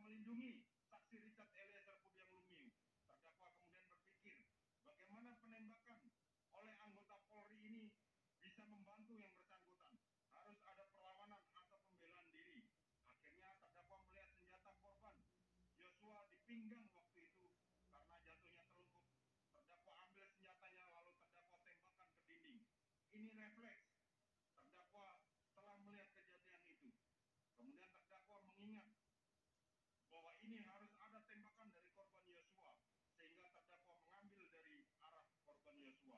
melindungi saksi Richard Eliezer Pudiang Lumiu. Terdakwa kemudian berpikir, bagaimana penembakan oleh anggota Polri ini bisa membantu yang bersangkutan. Harus ada perlawanan atau pembelaan diri. Akhirnya terdakwa melihat senjata korban Yosua di pinggang waktu itu karena jatuhnya terlungkup. Terdakwa ambil senjatanya lalu terdakwa tembakan ke dinding. Ini refleks. Terdakwa telah melihat kejadian itu. Kemudian terdakwa mengingat bahwa ini harus ada tembakan dari korban Yosua, sehingga terdakwa mengambil dari arah korban Yosua.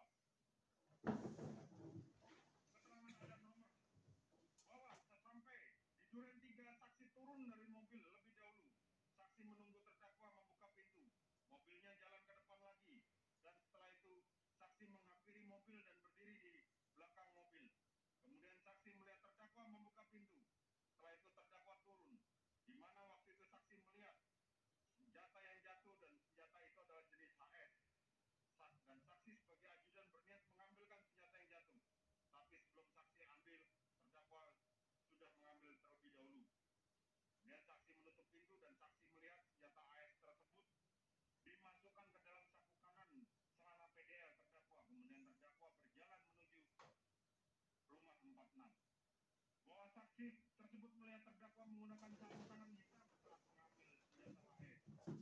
Keterangan ada nomor bahwa sesampai di Duren 3 saksi turun dari mobil lebih dahulu. Saksi menunggu terdakwa membuka pintu. Mobilnya jalan ke depan lagi. Dan setelah itu saksi menghampiri mobil dan berdiri di belakang mobil. Kemudian saksi melihat terdakwa membuka pintu. Setelah itu terdakwa turun. Di mana waktu itu saksi melihat senjata yang jatuh dan senjata itu adalah jenis HS. Dan saksi sebagai ajudan berniat mengambilkan senjata yang jatuh. Tapi sebelum saksi ambil, terdakwa sudah mengambil terlebih dahulu. Kemudian saksi menutup pintu dan saksi melihat senjata AS tersebut dimasukkan ke dalam saku kanan celana PDL terdakwa. Kemudian terdakwa berjalan menuju rumah 46. Bahwa saksi tersebut melihat terdakwa menggunakan sarung tangan hitam saat mengambil senjata AS.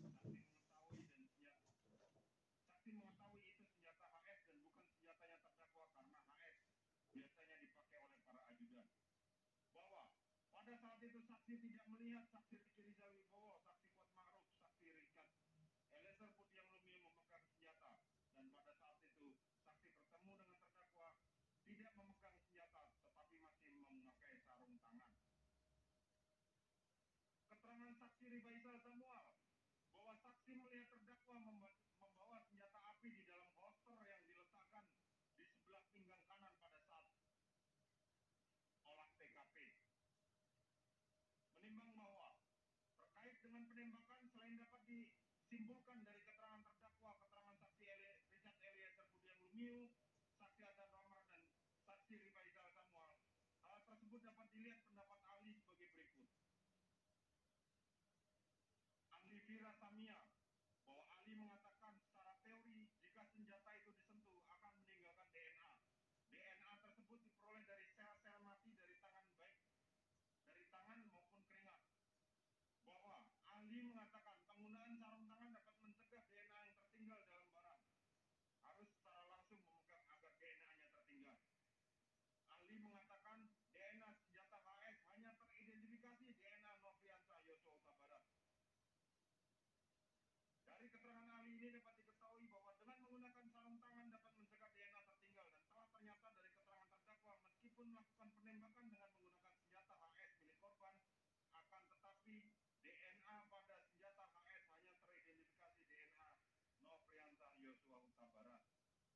Saksi mengetahui itu senjata HS dan bukan senjatanya terdakwa karena HS biasanya dipakai oleh para ajudan. Bahwa pada saat itu saksi tidak melihat saksi Ricky Rizal Wibowo, saksi Kuat Ma'ruf, saksi Richard Eliezer Pudiang Lumiu memegang senjata. Dan pada saat itu saksi bertemu dengan terdakwa tidak memegang senjata tetapi masih memakai sarung tangan. Keterangan saksi Rifaisal Samuel bahwa saksi melihat terdakwa membawa senjata api di dalam holster yang diletakkan di sebelah pinggang kanan pada saat olah TKP. Menimbang bahwa terkait dengan penembakan selain dapat disimpulkan dari keterangan terdakwa, keterangan saksi Richard Eliezer Pudiang Lumiu, saksi Adnan Romar dan saksi Rifaisal Samuel, hal tersebut dapat dilihat pendapat ahli sebagai berikut. Ahli Vira Samia, bahwa ahli mengatakan secara teori jika senjata itu disentuh akan meninggalkan DNA. DNA tersebut diperoleh dari sel-sel mati dari tangan baik dari tangan maupun keringat. Bahwa ahli mengatakan penggunaan sarung tangan dapat mencegah DNA yang tertinggal dalam barang. Harus secara langsung memegang agar DNA-nya tertinggal. Ahli mengatakan DNA senjata HS hanya teridentifikasi DNA Nofriansah Yosua Huta Barat. Dari keterangan ahli ini dapat diketahui bahwa dengan menggunakan sarung tangan dapat mencegah DNA tertinggal dan telah ternyata dari keterangan terdakwa meskipun melakukan penembakan dengan menggunakan senjata HS milik korban, akan tetapi DNA pada senjata HS hanya teridentifikasi DNA Nofriansah Yosua Huta Barat.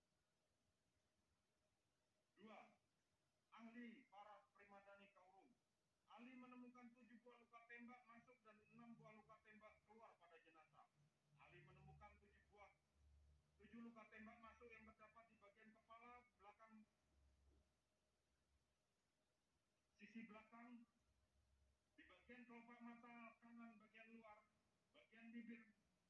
2. Ahli Paras Primadani Kauru. Ahli menemukan 7 buah luka tembak masuk dan 6 buah luka tembak keluar pada jenazah. Ahli menemukan 7 luka tembak masuk yang terdapat di bagian kepala, belakang, sisi belakang, di bagian kelopak mata kanan bagian luar, bagian bibir,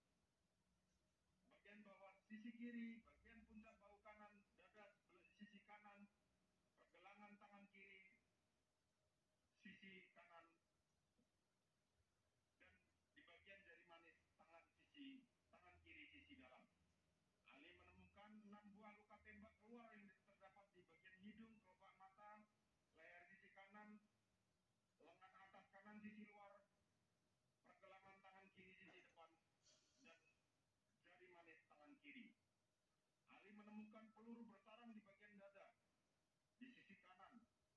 bagian bawah sisi kiri, bagian puncak bahu kanan, dada sisi kanan, pergelangan tangan kiri, sisi kanan, dan di bagian jari manis tangan kiri sisi dalam. Ahli menemukan 6 buah luka tembak keluar yang terdapat di bagian hidung, kelopak mata, leher sisi kanan, lengan atas kanan sisi luar, pergelangan tangan kiri sisi depan, dan jari manis tangan kiri. Ahli menemukan peluru bersarang di bagian dada, di sisi kanan.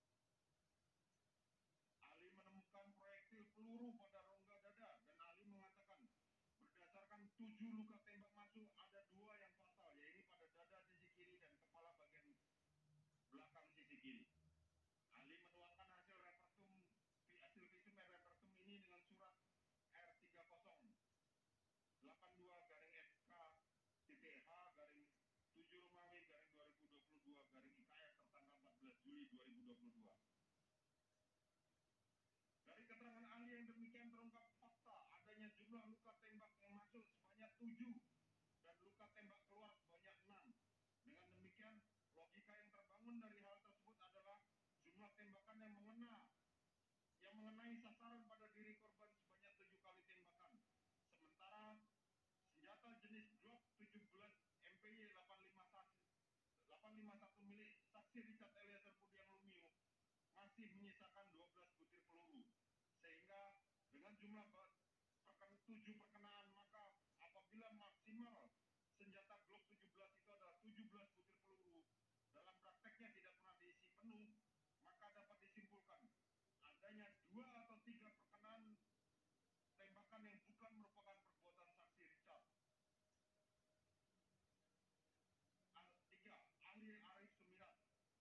Ahli menemukan proyektil peluru pada rongga dada dan ahli mengatakan berdasarkan 7 luka tembak masuk ada 2 yang fatal, yaitu pada dada sisi kiri dan kepala bagian belakang sisi kiri. Ahli menuangkan hasil visum repertum ini dengan surat R30 82/SK-H-7 Romawi/2022/IKF tertanggal 14 Juli 2022. Dari keterangan ahli yang demikian terungkap fakta adanya 7 dan luka tembak keluar sebanyak 6. Dengan demikian, logika yang terbangun dari hal tersebut adalah jumlah tembakan yang mengenai sasaran pada diri korban sebanyak 7 kali tembakan. Sementara senjata jenis Glock 17 MPY 851 milik saksi Richard Eliezer Pudiang Lumiu masih menyisakan 12 butir peluru. Sehingga dengan jumlah 7 perkenaan, maka apabila maksimal senjata Glock 17 itu adalah 17 butir peluru, dalam prakteknya tidak pernah diisi penuh, maka dapat disimpulkan adanya 2 atau 3 perkenaan tembakan yang bukan merupakan perbuatan saksi Richard. 3. Ahli Arif Sumirat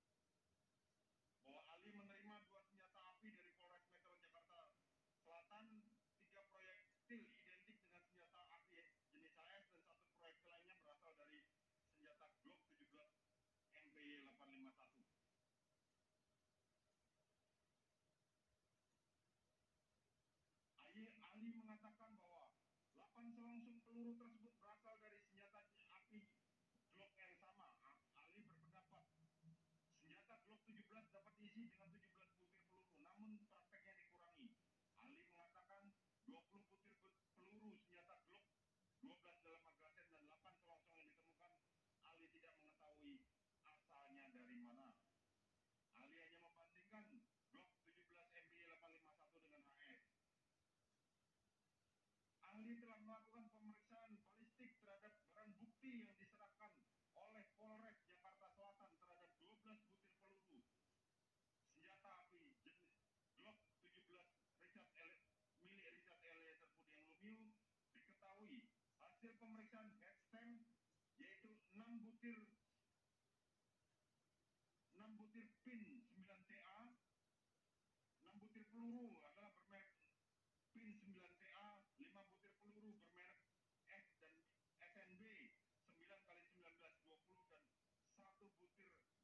bahwa Ali menerima 2 senjata api dari Polres Metro Jakarta Selatan, 3 proyektil identik dengan senjata api jenis AS dan 1 proyektil lainnya berasal dari senjata Glock 17 MPY 851. Ali mengatakan bahwa 8 selongsong peluru tersebut berasal dari senjata api Glock yang sama. Ali berpendapat senjata Glock 17 dapat diisi dengan 17 butir peluru, namun prakteknya dikurangi. Ali mengatakan 20 butir peluru senjata Glock 12 dalam magasin dan 8 selongsong yang ditemukan, Ali tidak mengetahui asalnya dari mana. Ali hanya membandingkan Glock 17 MPY 851 dengan HS. Ahli telah melakukan pemeriksaan balistik terhadap barang bukti yang diserahkan oleh Polres Jakarta Selatan terhadap 12 butir peluru senjata api jenis Glock 17 milik Richard Eliezer Pudiang Lumiu. Diketahui hasil pemeriksaan headstem yaitu 6 butir pin 9TA, 6 butir peluru adalah bermerek pin 9TA, 5 butir peluru bermerek S dan SNB 9 x 1920 dan 1 butir